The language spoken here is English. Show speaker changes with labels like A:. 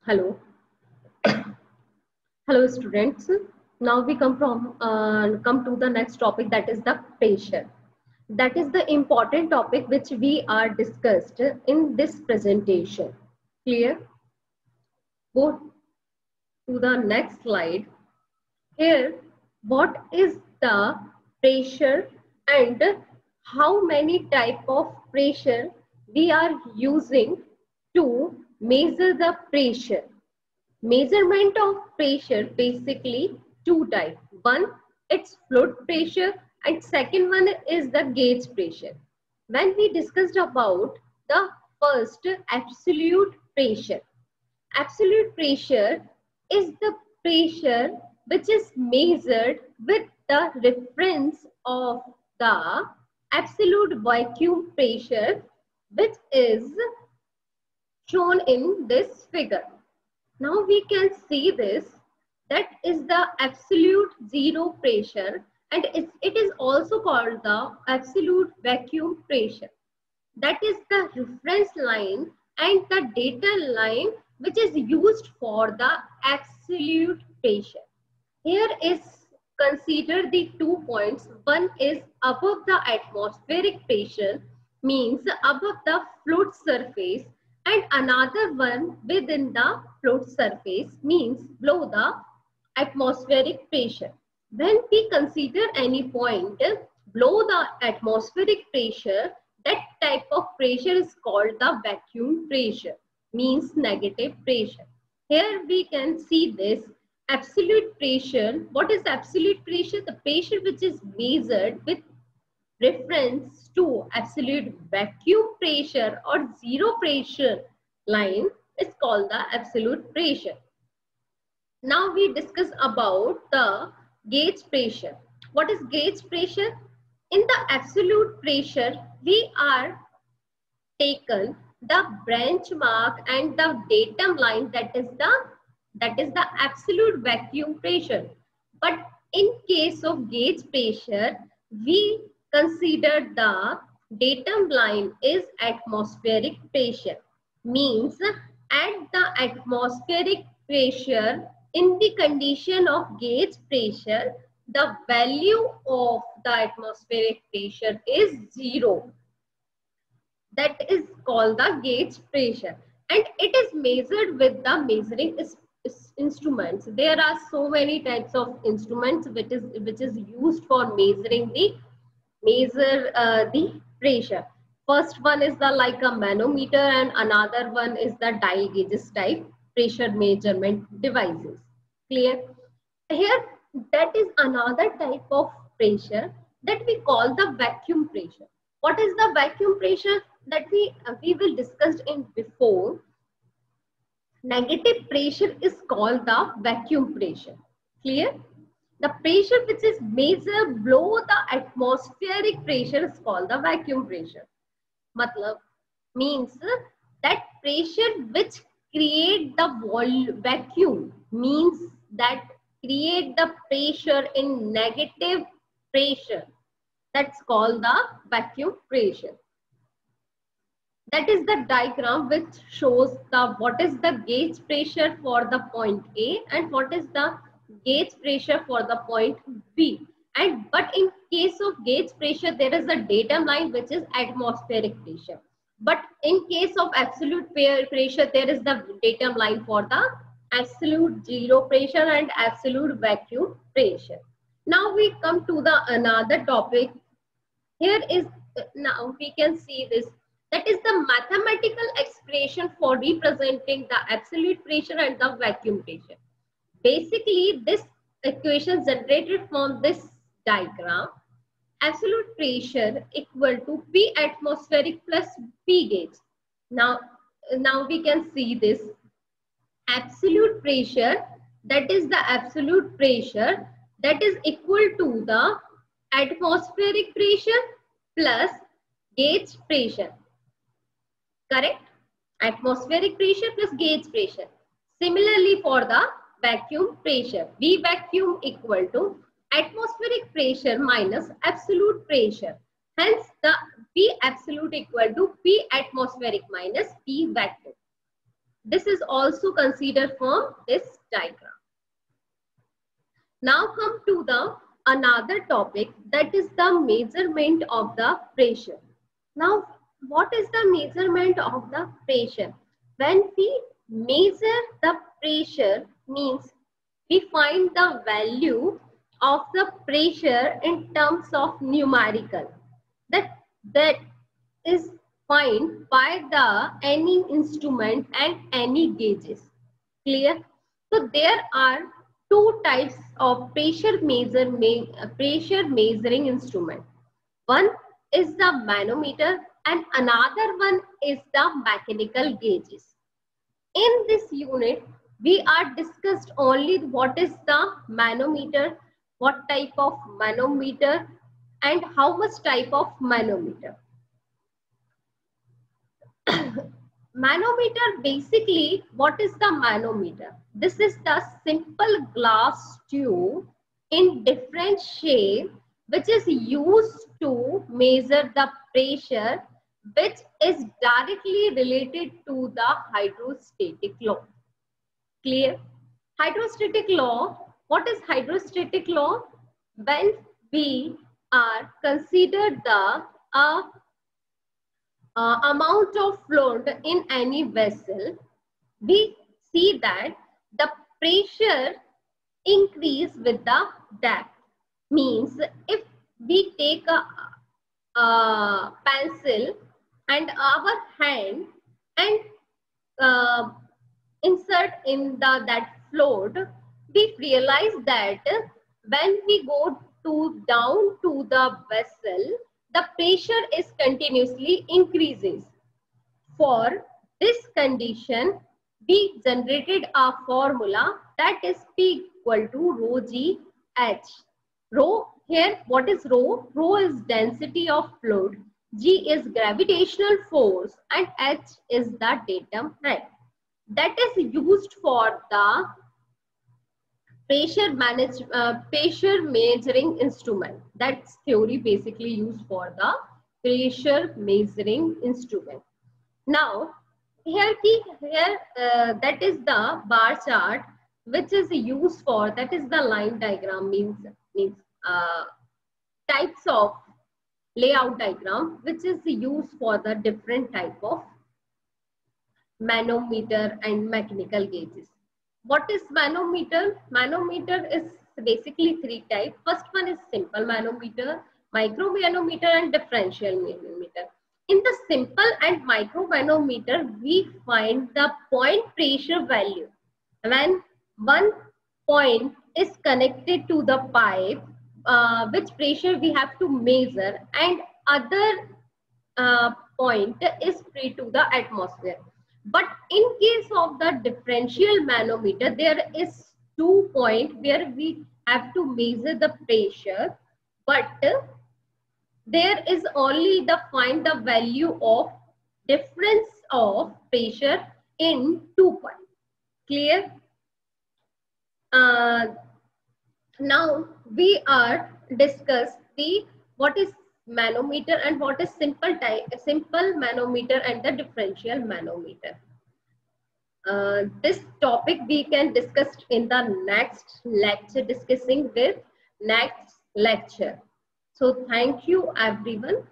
A: Hello, hello students. Now we come to the next topic, that is the pressure. That is the important topic which we are discussed in this presentation. Clear? Go to the next slide. Here, what is the pressure and how many type of pressure we are using to measure the pressure? Measurement of pressure basically two types. One, it's fluid pressure, and second one is the gauge pressure. When we discussed about the first, absolute pressure. Absolute pressure is the pressure which is measured with the reference of the absolute vacuum pressure, which is shown in this figure. Now we can see this, that is the absolute zero pressure, and it is also called the absolute vacuum pressure. That is the reference line and the data line which is used for the absolute pressure. Here is consider the 2 points. One is above the atmospheric pressure, means above the fluid surface, and another one within the fluid surface, means below the atmospheric pressure. When we consider any point below the atmospheric pressure, that type of pressure is called the vacuum pressure, means negative pressure. Here we can see this absolute pressure. What is absolute pressure? The pressure which is measured with reference to absolute vacuum pressure or zero pressure line is called the absolute pressure. Now we discuss about the gauge pressure. What is gauge pressure? In the absolute pressure, we are taken the benchmark and the datum line, that is the absolute vacuum pressure. But in case of gauge pressure, we consider the datum line is atmospheric pressure, means at the atmospheric pressure, in the condition of gauge pressure, the value of the atmospheric pressure is zero. That is called the gauge pressure, and it is measured with the measuring instruments. There are so many types of instruments which is used for measuring the pressure. First one is the like a manometer, and another one is the dial gauges type pressure measurement devices. Clear? Here, that is another type of pressure that we call the vacuum pressure. What is the vacuum pressure? That we will discuss in before. Negative pressure is called the vacuum pressure. Clear? The pressure which is measured below the atmospheric pressure is called the vacuum pressure. Matlab means that pressure which create the vacuum, means that create the pressure in negative pressure, that's called the vacuum pressure. That is the diagram which shows the what is the gauge pressure for the point A and what is the gauge pressure for the point B. And but in case of gauge pressure, there is a datum line which is atmospheric pressure. But in case of absolute pressure, there is the datum line for the absolute zero pressure and absolute vacuum pressure. Now we come to the another topic. Here is, now we can see this, that is the mathematical expression for representing the absolute pressure and the vacuum pressure. Basically, this equation generated from this diagram, absolute pressure equal to P atmospheric plus P gauge. Now we can see this absolute pressure, that is the absolute pressure that is equal to the atmospheric pressure plus gauge pressure. Correct? Atmospheric pressure plus gauge pressure. Similarly, for the vacuum pressure, V vacuum equal to atmospheric pressure minus absolute pressure. Hence, the P absolute equal to P atmospheric minus P vacuum. This is also considered from this diagram. Now come to the another topic, that is the measurement of the pressure. Now, what is the measurement of the pressure? When we measure the pressure means we find the value of the pressure in terms of numerical. That is find by the any instrument and any gauges. Clear? So there are two types of pressure measuring instrument. One is the manometer and another one is the mechanical gauges. In this unit, we are discussed only what is the manometer, what type of manometer, and how much type of manometer. Manometer, basically, what is the manometer? This is the simple glass tube in different shape which is used to measure the pressure, which is directly related to the hydrostatic law. Clear? Hydrostatic law. What is hydrostatic law? When we are considered the amount of fluid in any vessel, we see that the pressure increase with the depth. Means if we take a pencil and our hand and insert in that fluid, we realize that when we go down to the vessel, the pressure is continuously increases. For this condition, we generated a formula that is P equal to rho g h. Rho here, what is rho? Rho is density of fluid, g is gravitational force, and h is the datum height. That is used for the pressure measuring instrument. That's theory basically used for the pressure measuring instrument. Now, here that is the bar chart which is used for, that is the line diagram, means types of layout diagram which is used for the different type of manometer and mechanical gauges. What is manometer? Manometer is basically three types. First one is simple manometer, micro manometer, and differential manometer. In the simple and micro manometer, we find the point pressure value. When one point is connected to the pipe, which pressure we have to measure, and other point is free to the atmosphere. But in case of the differential manometer, there is 2 points where we have to measure the pressure, but there is only the find the value of difference of pressure in 2 points. Clear? Now we are discuss the what is manometer and what is simple manometer and the differential manometer. This topic we can discuss in the next lecture, discussing with next lecture. So thank you everyone.